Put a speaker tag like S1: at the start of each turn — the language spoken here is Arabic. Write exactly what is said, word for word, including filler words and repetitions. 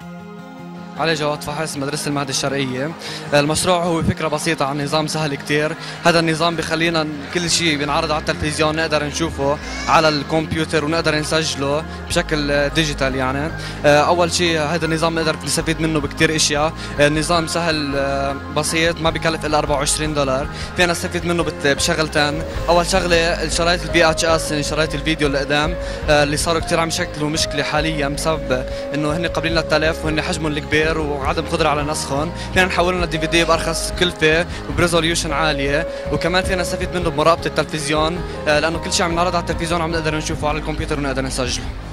S1: علي جواد فحص مدرسة المهد الشرقية. المشروع هو فكرة بسيطة عن نظام سهل كتير. هذا النظام بخلينا كل شيء بينعرض على التلفزيون نقدر نشوفه على الكمبيوتر ونقدر نسجله بشكل ديجيتال. يعني أول شيء هذا النظام نقدر نستفيد منه بكتير أشياء. النظام سهل بسيط ما بكلف إلا أربعة وعشرين دولار. فينا نستفيد منه بشغلتين. أول شغلة الشرايط البي اتش اس، شرايط الفيديو اللي قدام اللي صاروا كتير عم يشكلوا مشكلة حاليا بسبب إنه هن قابلين للتلف وهن حجمهم الكبير وعدم قدره على نسخهم. فينا نحول لنا الدي في دي بارخص كلفه وبريزوليوشن عاليه، وكمان فينا نستفيد منه بمراقبه التلفزيون لانه كل شيء عم نعرض على التلفزيون عم نقدر نشوفه على الكمبيوتر ونقدر نسجله.